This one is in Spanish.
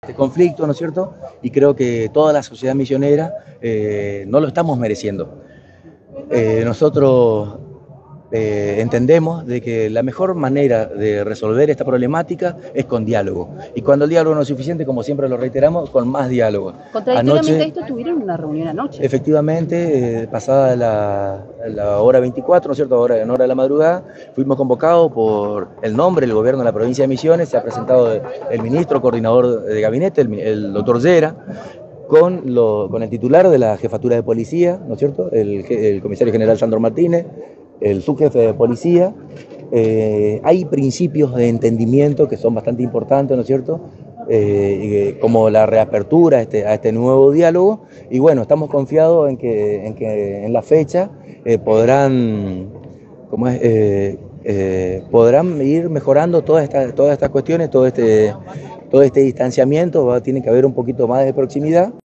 este conflicto, ¿no es cierto? Y creo que toda la sociedad misionera no lo estamos mereciendo. Nosotros entendemos de que la mejor manera de resolver esta problemática es con diálogo. Y cuando el diálogo no es suficiente, como siempre lo reiteramos, con más diálogo. Contradictoriamente esto tuvieron una reunión anoche. Efectivamente, pasada la hora 24, ¿no es cierto?, ahora en hora de la madrugada, fuimos convocados por el nombre del gobierno de la provincia de Misiones, se ha presentado el ministro coordinador de gabinete, el doctor Llera, con el titular de la jefatura de policía, ¿no es cierto?, el comisario general Sandro Martínez, el subjefe de policía. Hay principios de entendimiento que son bastante importantes, ¿no es cierto?, como la reapertura a este nuevo diálogo, y bueno, estamos confiados en que en la fecha podrán ir mejorando todas estas cuestiones, todo este distanciamiento, tiene que haber un poquito más de proximidad.